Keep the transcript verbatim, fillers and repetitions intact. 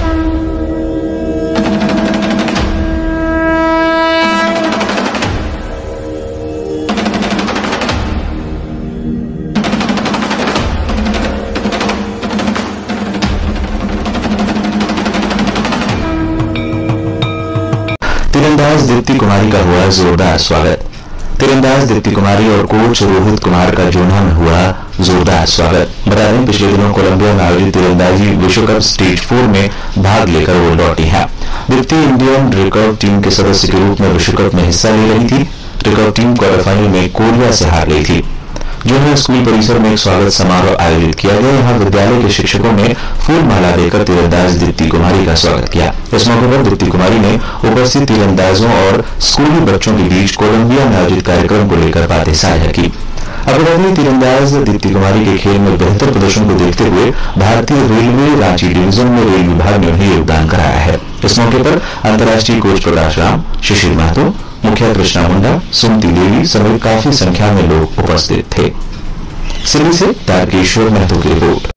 तीरंदाज दीप्ति कुमारी का हुआ जोरदार स्वागत। तीरंदाज दीप्ति कुमारी और कोच रोहित कुमार का जोधा में हुआ जोरदार स्वागत। बता दें, पिछले दिनों कोलंबिया में आयोजित तीरंदाजी विश्व कप स्टेज फोर में भाग लेकर वो लौटी है। दीप्ति इंडियन रिकर्व टीम के सदस्य के रूप में विश्व कप में हिस्सा ले रही थी। रिकर्व टीम क्वार्टर फाइनल में कोरिया से हार गई थी। जोधा स्कूल परिसर में एक स्वागत समारोह आयोजित किया गया। यहाँ विद्यालय के शिक्षकों ने फूल माला देकर तीरंदाज दीप्ति कुमारी का स्वागत किया। इस मौके पर दीप्ति कुमारी ने उपस्थित तीरंदाजों और स्कूली बच्चों के बीच कोलंबिया में आयोजित कार्यक्रम को लेकर बातें साझा की। अपराधी तीरंदाज दीप्ति कुमारी के खेल में बेहतर प्रदर्शन को देखते हुए भारतीय रेलवे रांची डिवीजन में रेल विभाग ने उन्हें योगदान कराया है। इस मौके पर अंतर्राष्ट्रीय कोच प्रकाश राम, शिशिर महतो, मुखिया कृष्णा मुंडा, सुमति देवी समेत काफी संख्या में लोग उपस्थित थे। सिल्ली से तारकेश्वर महतो की रिपोर्ट।